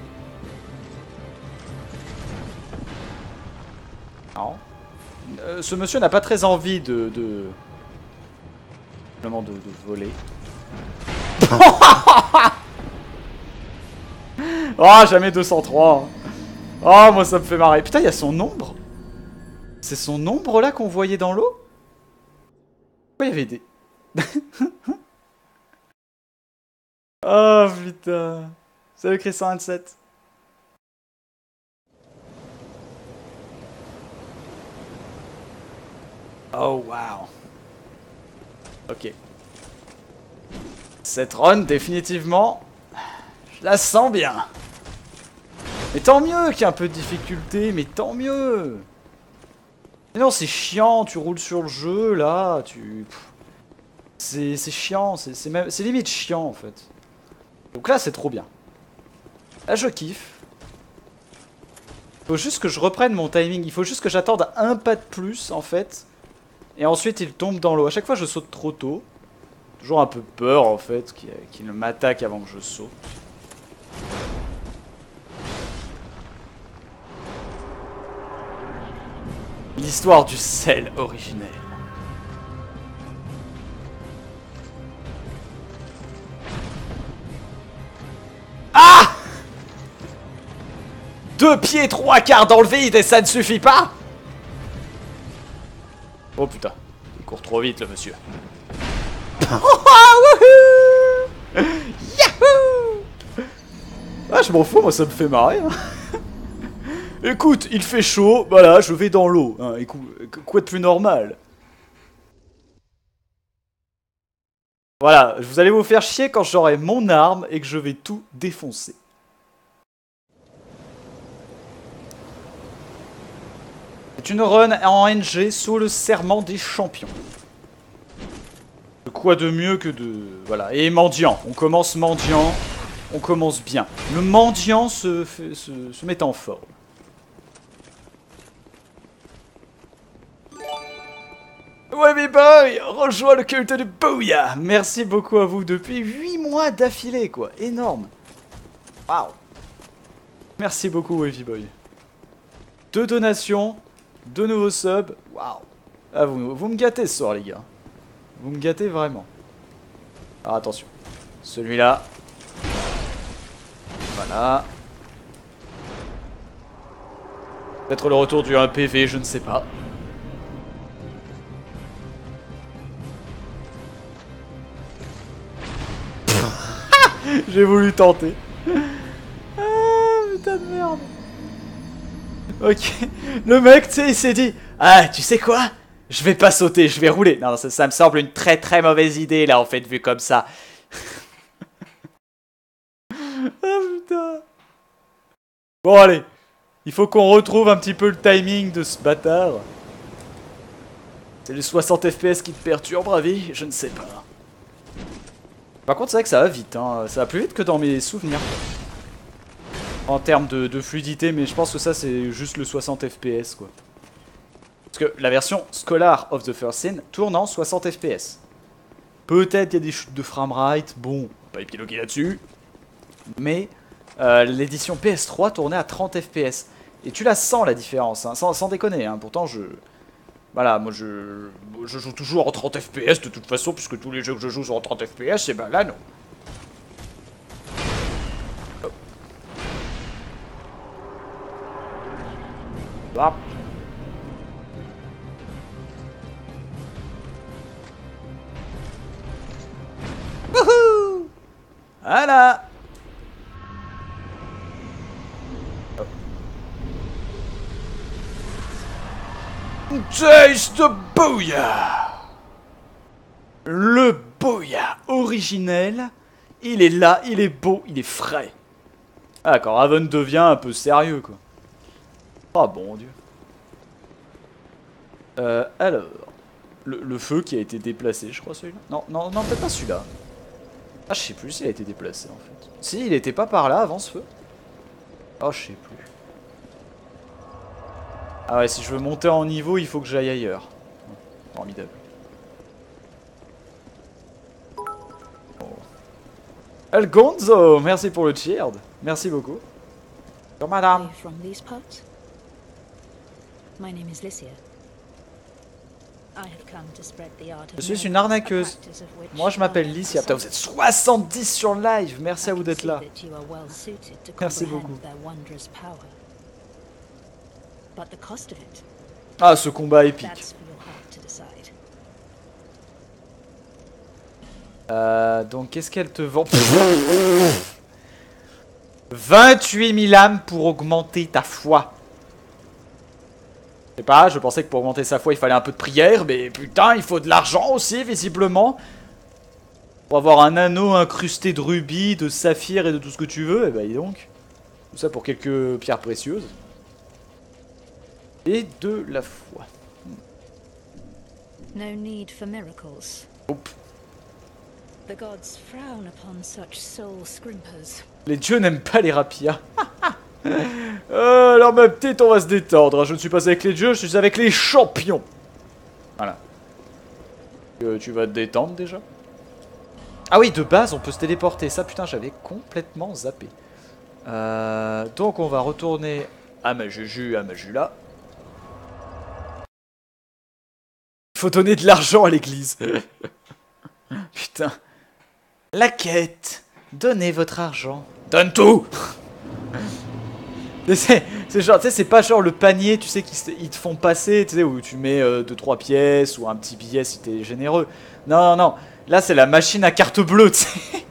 Non. Euh, ce monsieur n'a pas très envie de... de... Vraiment de, de voler. Oh, jamais deux cent trois. Oh, moi ça me fait marrer. Putain, il y a son ombre. C'est son ombre là qu'on voyait dans l'eau? Pourquoi il y avait des... Oh putain. Salut Chris cent vingt-sept. Oh wow. Ok. Cette run, définitivement, je la sens bien. Mais tant mieux qu'il y ait un peu de difficulté, mais tant mieux. Mais non, c'est chiant, tu roules sur le jeu, là, tu... C'est chiant, c'est même... c'est limite chiant, en fait. Donc là, c'est trop bien. Là, je kiffe. Faut juste que je reprenne mon timing, il faut juste que j'attende un pas de plus, en fait. Et ensuite, il tombe dans l'eau. À chaque fois, je saute trop tôt. Toujours un peu peur, en fait, qu'il qu'il m'attaque avant que je saute. L'histoire du sel originel. Ah! Deux pieds, trois quarts dans le vide et ça ne suffit pas? Oh putain, il court trop vite le monsieur. Yahoo! Ah, je m'en fous, moi ça me fait marrer. Hein. Écoute, il fait chaud, voilà, je vais dans l'eau. Hein, écoute, quoi de plus normal? Voilà, vous allez vous faire chier quand j'aurai mon arme et que je vais tout défoncer. C'est une run en N G sous le serment des champions. Quoi de mieux que de... Voilà, et mendiant. On commence mendiant, on commence bien. Le mendiant se, fait, se, se met en forme. Webby Boy, rejoins le culte de Booyah. Merci beaucoup à vous depuis huit mois d'affilée, quoi. Énorme. Waouh. Merci beaucoup, Webby Boy. Deux donations, deux nouveaux subs. Waouh. Ah, vous, vous me gâtez ce soir, les gars. Vous me gâtez vraiment. Alors attention. Celui-là. Voilà. Peut-être le retour du un P V, je ne sais pas. J'ai voulu tenter. Ah, putain de merde. Ok. Le mec, tu sais, il s'est dit... Ah, tu sais quoi? Je vais pas sauter, je vais rouler. Non, ça, ça me semble une très très mauvaise idée, là, en fait, vu comme ça. Ah, putain. Bon, allez. Il faut qu'on retrouve un petit peu le timing de ce bâtard. C'est les soixante F P S qui te perturbent, Ravi? Je ne sais pas. Par contre, c'est vrai que ça va vite, hein. Ça va plus vite que dans mes souvenirs. En termes de, de fluidité, mais je pense que ça, c'est juste le soixante F P S, quoi. Parce que la version Scholar of the First Sin tourne en soixante F P S. Peut-être il y a des chutes de framerate, bon, pas épiloguer là-dessus. Mais euh, l'édition P S trois tournait à trente F P S. Et tu la sens la différence, hein, sans, sans déconner, hein. Pourtant je... Voilà, moi je, je joue toujours en trente F P S de toute façon, puisque tous les jeux que je joue sont en trente F P S, et ben là non. Oh. Hop. Wouhou! Voilà. Taste the Booyah! Le Booyah originel, il est là, il est beau, il est frais. Ah, quand Raven devient un peu sérieux, quoi. Ah, bon Dieu. Euh, alors... Le, le feu qui a été déplacé, je crois, celui-là. Non, non, non, peut-être pas celui-là. Ah, je sais plus s'il a été déplacé, en fait. Si, il était pas par là, avant ce feu. Oh, je sais plus. Ah ouais, si je veux monter en niveau, il faut que j'aille ailleurs. Formidable. El Gonzo, merci pour le cheered. Merci beaucoup. Bonjour madame. From these parts? My name is Lycia. I have come to spread the art of Je suis miracles, une a arnaqueuse. practice of which Moi je m'appelle I am Licia. Putain, vous êtes consultant. soixante-dix sur le live. Merci à I vous can d'être see là. that you are well suited to Merci comprehend beaucoup. their wondrous power. But the cost of it, Ah, ce combat épique. that's for your heart to decide. Euh, donc qu'est-ce qu'elle te vend? vingt-huit mille âmes pour augmenter ta foi. Je sais pas, je pensais que pour augmenter sa foi il fallait un peu de prière, mais putain il faut de l'argent aussi visiblement. Pour avoir un anneau incrusté de rubis, de saphir et de tout ce que tu veux, et bah dis donc. Tout ça pour quelques pierres précieuses. Et de la foi. No need for miracles. Oups. The gods frown upon such soul scrimpers. Les dieux n'aiment pas les rapias. euh, alors ma petite, on va se détendre. Je ne suis pas avec les dieux, je suis avec les champions. Voilà. Euh, tu vas te détendre déjà. Ah oui, de base, on peut se téléporter. Ça, putain, j'avais complètement zappé. Euh, donc, on va retourner à ma Juju, à ma Jula. Il faut donner de l'argent à l'église. Putain. La quête. Donnez votre argent. Donne tout. C'est genre, tu sais, c'est pas genre le panier, tu sais, qu'ils te font passer, tu sais, où tu mets deux trois pièces ou un petit billet si t'es généreux. Non, non, non. Là, c'est la machine à carte bleue, tu sais.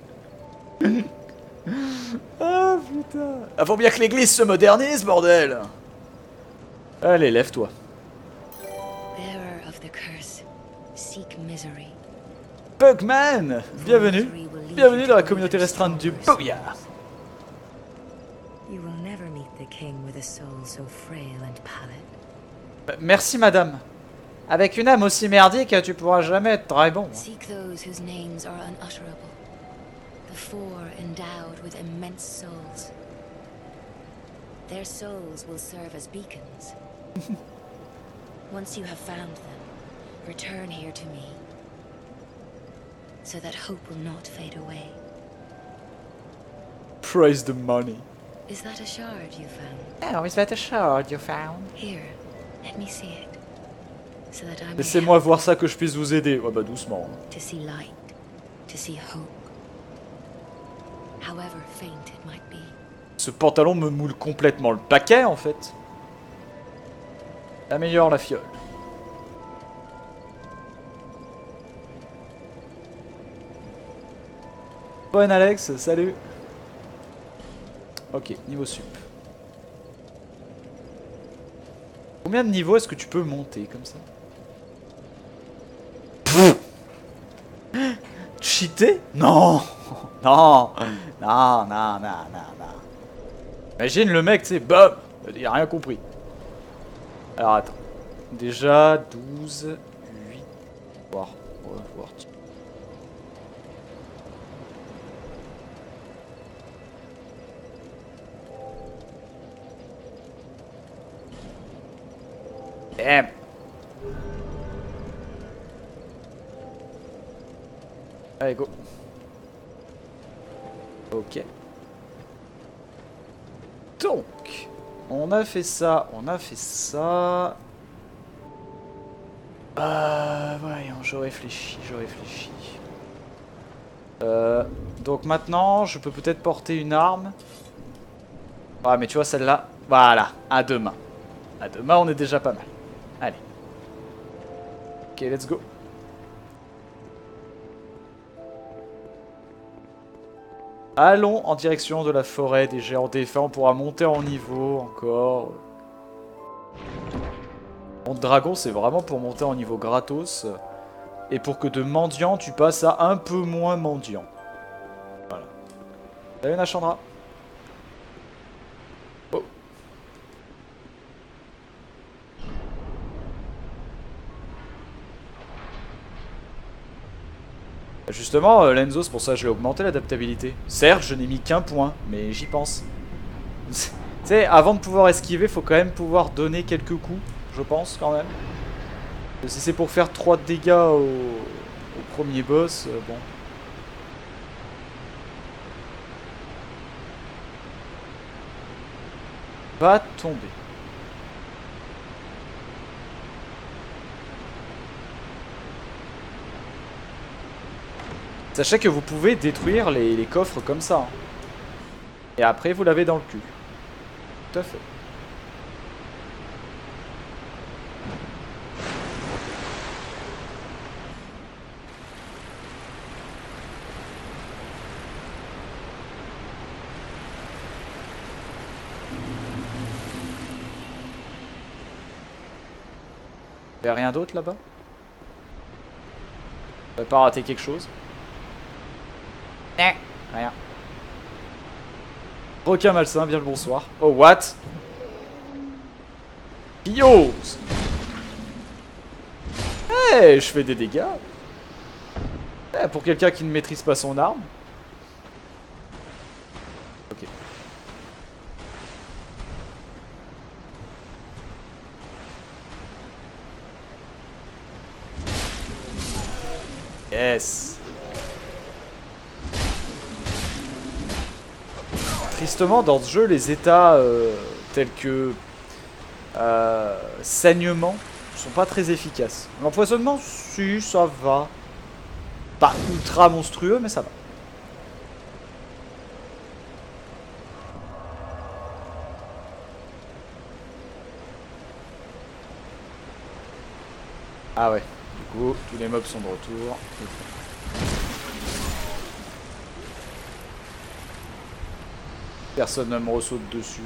Ah, putain. Ah, faut bien que l'église se modernise, bordel. Allez, lève-toi. Bearer of the curse, seek misery. Pugman, bienvenue. Bienvenue dans la communauté restreinte du Booyah. You will never meet the king with a soul so frail and pallid. Euh, Merci, madame. Avec une âme aussi merdique, tu pourras jamais être très bon. Seek those whose names are unutterable. The four endowed with immense souls. Their souls will serve as beacons. Once you have found them, return here to me, so that hope will not fade away. Praise the money. Is that a shard you found? Oh, is that a shard you found? Here, let me see it, so that I may Laissez-moi help voir ça que je puisse vous aider. Oh bah doucement. to see light, to see hope, however faint it might be. Ce pantalon me moule complètement le paquet en fait. Améliore la fiole. Bonne Alex, salut. Ok, niveau sup. Combien de niveaux est-ce que tu peux monter comme ça? Cheater? Non. Non. Non, non, non, non, non. Imagine le mec, tu sais, bam, il a rien compris. Alors attends. Déjà, douze, huit, voir, voir. Bam. Allez, go. Ok. Donc, on a fait ça, on a fait ça. Euh, voyons, je réfléchis, je réfléchis. Euh, donc maintenant, je peux peut-être porter une arme. Ouais, mais tu vois, celle-là, voilà, à deux mains. À deux mains, on est déjà pas mal. Allez. Ok, let's go. Allons en direction de la forêt des géants défunts. On pourra monter en niveau encore. Mon dragon, c'est vraiment pour monter en niveau gratos. Et pour que de mendiant, tu passes à un peu moins mendiant. Voilà. Salut Nachandra. Oh. Justement, euh, Lenzo, c'est pour ça que je l'ai augmenté l'adaptabilité. Certes, je n'ai mis qu'un point, mais j'y pense. Tu sais, avant de pouvoir esquiver, faut quand même pouvoir donner quelques coups, je pense quand même. Et si c'est pour faire trois de dégâts au, au premier boss, euh, bon. va tomber. Sachez que vous pouvez détruire les, les coffres comme ça. Hein. Et après, vous l'avez dans le cul. Tout à fait. Y'a rien d'autre là-bas? On va pas rater quelque chose? Rien. Requin malsain, bien le bonsoir. Oh, what? Yo! Hey, je fais des dégâts. Eh, pour quelqu'un qui ne maîtrise pas son arme. Ok. Yes. Tristement, dans ce jeu, les états euh, tels que euh, saignement sont pas très efficaces. L'empoisonnement, si, ça va. Pas ultra monstrueux, mais ça va. Ah ouais, du coup, tous les mobs sont de retour. Personne ne me ressaute dessus.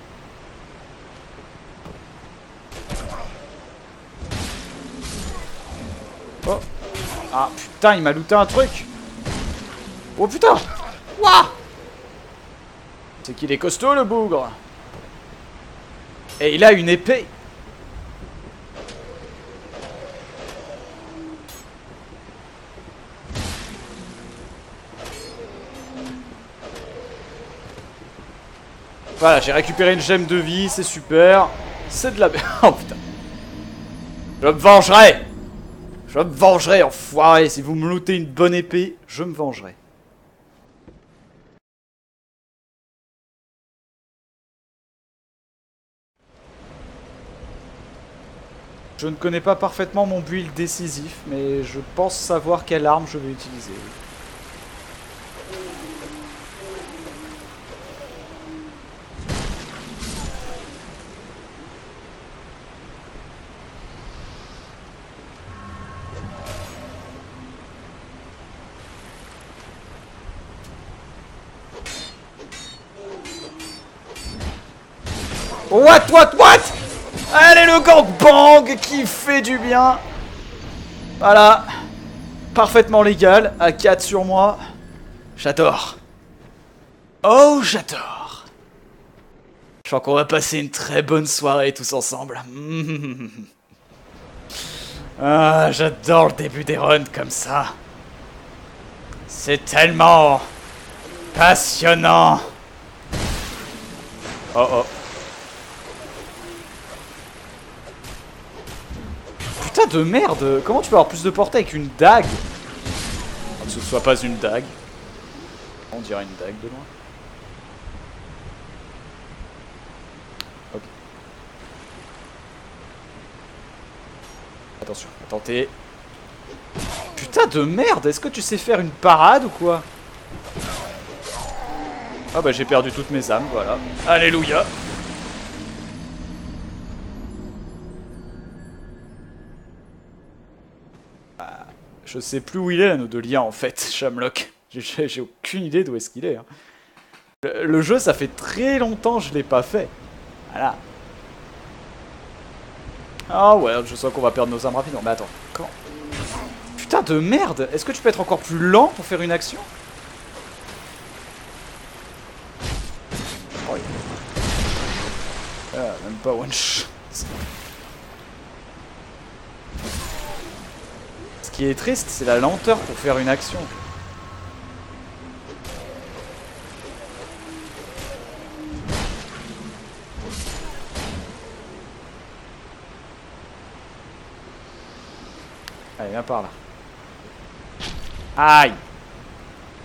Oh. Ah putain, il m'a looté un truc. Oh putain. Wouah. C'est qu'il est costaud le bougre. Et il a une épée. Voilà, j'ai récupéré une gemme de vie, c'est super. C'est de la... Oh putain. Je me vengerai. Je me vengerai, enfoiré. Si vous me lootez une bonne épée, je me vengerai. Je ne connais pas parfaitement mon build décisif, mais je pense savoir quelle arme je vais utiliser. What, what, what? Allez, le gangbang qui fait du bien. Voilà. Parfaitement légal. À quatre sur moi. J'adore. Oh, j'adore. Je crois qu'on va passer une très bonne soirée tous ensemble. Ah, j'adore le début des runs comme ça. C'est tellement passionnant. Oh oh. Putain de merde! Comment tu peux avoir plus de portée avec une dague? Que ce soit pas une dague. On dirait une dague de loin. Ok. Attention, attendez. Putain de merde! Est-ce que tu sais faire une parade ou quoi? Ah bah j'ai perdu toutes mes âmes, voilà. Alléluia! Je sais plus où il est l'anneau de lien en fait, Shamlock. J'ai aucune idée d'où est-ce qu'il est. Hein. Le, le jeu, ça fait très longtemps que je l'ai pas fait. Voilà. Ah ouais, je sens qu'on va perdre nos armes rapidement. Mais attends, comment? Putain de merde! Est-ce que tu peux être encore plus lent pour faire une action? Oh, ah, même pas one shot. Ce qui est triste, c'est la lenteur pour faire une action. Allez, viens par là. Aïe!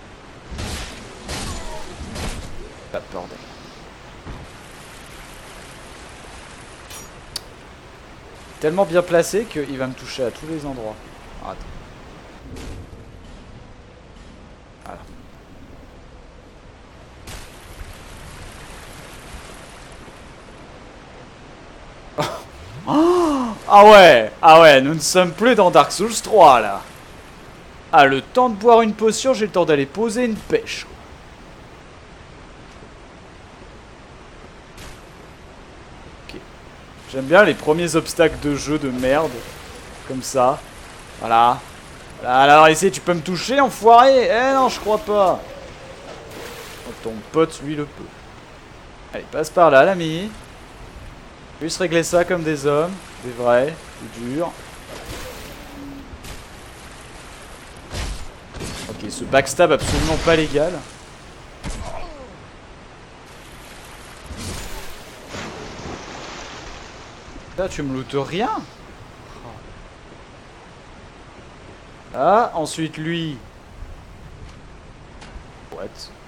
Ah, bordel. tellement bien placé qu'il va me toucher à tous les endroits. Alors, attends. Voilà. Oh, ah ouais, ah ouais, nous ne sommes plus dans Dark Souls trois là. Ah, le temps de boire une potion, j'ai le temps d'aller poser une pêche. Ok. J'aime bien les premiers obstacles de jeu de merde. Comme ça. Voilà. Voilà, alors ici, tu peux me toucher, enfoiré? Eh non, je crois pas. Oh, ton pote, lui, le peut. Allez, passe par là, l'ami. Juste régler ça comme des hommes. Des vrais, des durs. Ok, ce backstab absolument pas légal. Là, tu me lootes rien. Ah, ensuite lui. What?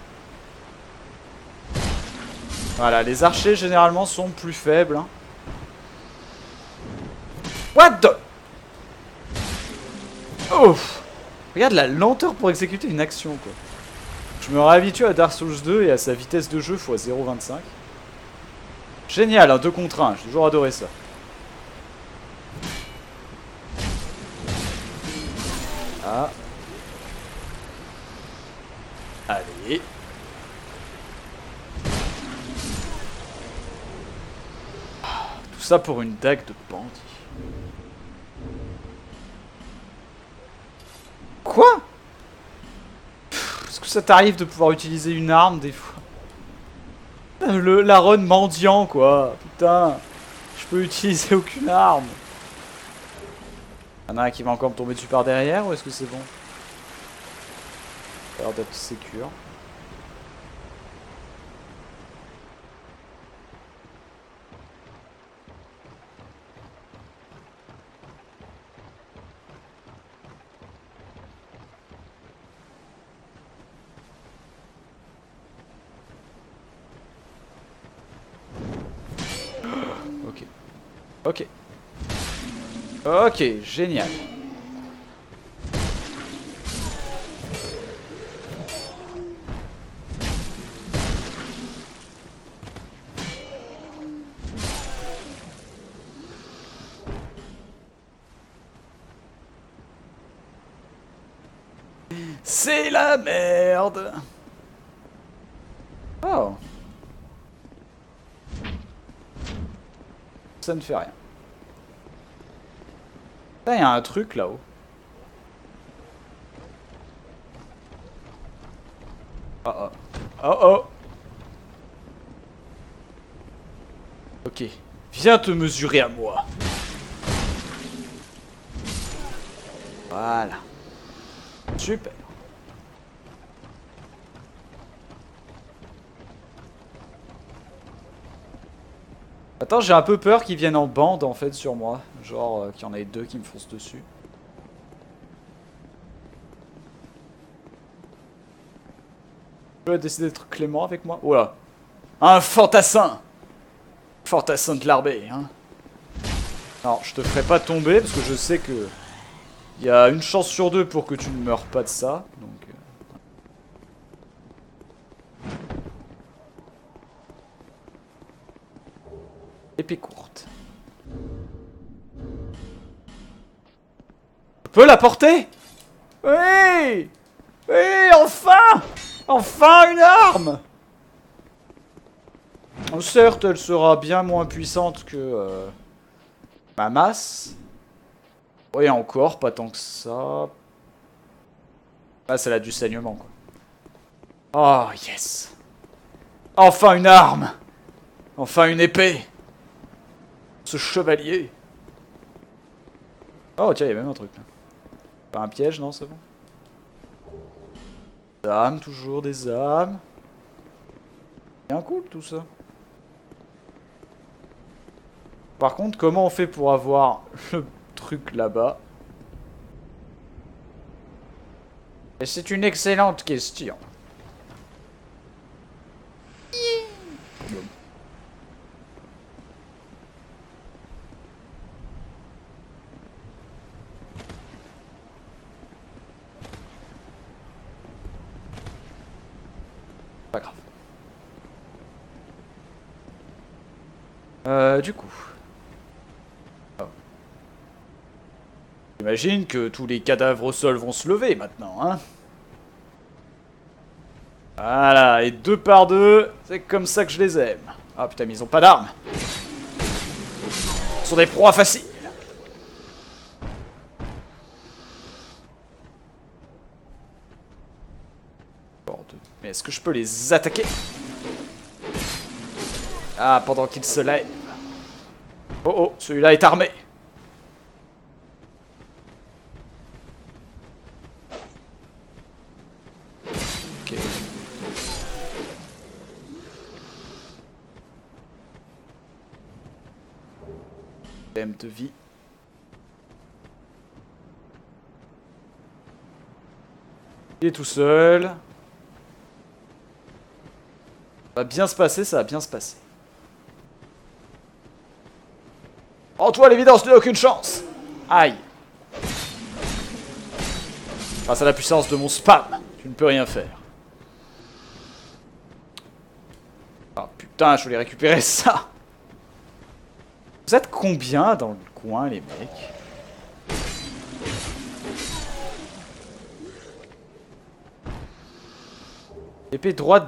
Voilà, les archers généralement sont plus faibles. Hein. What the... Ouf. Regarde la lenteur pour exécuter une action, quoi. Je me réhabitue à Dark Souls deux et à sa vitesse de jeu fois zéro virgule vingt-cinq. Génial, hein, deux contre un, j'ai toujours adoré ça. Ah. Allez. Tout ça pour une dague de bandit. Quoi? Est-ce que ça t'arrive de pouvoir utiliser une arme des fois? Le, la run mendiant quoi. Putain. Je peux utiliser aucune arme. Y'en a un qui va encore me tomber dessus par derrière ou est-ce que c'est bon? Ça a l'air d'être sécure. Ok. Ok. Ok, génial. C'est la merde. Oh. Ça ne fait rien. Là, il y a un truc là-haut. Oh oh. Oh oh. Ok. Viens te mesurer à moi. Voilà. Super. Attends, j'ai un peu peur qu'ils viennent en bande en fait sur moi. Genre euh, qu'il y en ait deux qui me foncent dessus. Tu vas décider d'être clément avec moi? Oula. Un fantassin. Fantassin de l'arbé, hein. Non, je te ferai pas tomber parce que je sais que... Il y a une chance sur deux pour que tu ne meurs pas de ça. Donc... Épée courte. Je peux la porter? Oui! Oui, enfin! Enfin une arme! Oh, certes, elle sera bien moins puissante que euh, ma masse. Oui, encore, pas tant que ça. Ah, c'est là du saignement, quoi. Oh, yes! Enfin une arme! Enfin une épée! Ce chevalier. Oh tiens, il y a même un truc là. Pas un piège, non, c'est bon. Des âmes, toujours des âmes. Bien cool tout ça. Par contre, comment on fait pour avoir le truc là-bas? Et c'est une excellente question. Pas grave. Euh, du coup... Oh. J'imagine que tous les cadavres au sol vont se lever maintenant, hein. Voilà, et deux par deux, c'est comme ça que je les aime. Ah putain, mais ils ont pas d'armes. Ce sont des proies faciles. Mais est-ce que je peux les attaquer? Ah, pendant qu'ils se lèvent. Oh oh, celui-là est armé. Ok. M de vie. Il est tout seul. Ça va bien se passer, ça va bien se passer. En toi, l'évidence, tu n'as aucune chance. Aïe. Grâce à la puissance de mon spam, tu ne peux rien faire. Ah putain, je voulais récupérer ça. Vous êtes combien dans le coin, les mecs? Épée droite